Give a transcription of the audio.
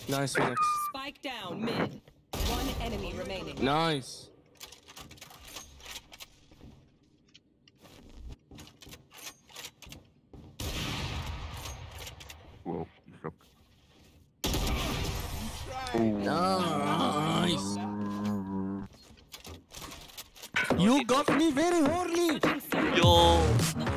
Nice, Phoenix. Spike down mid. One enemy remaining. Nice. Whoa, you suck. Nice. You got me very horny. Yo.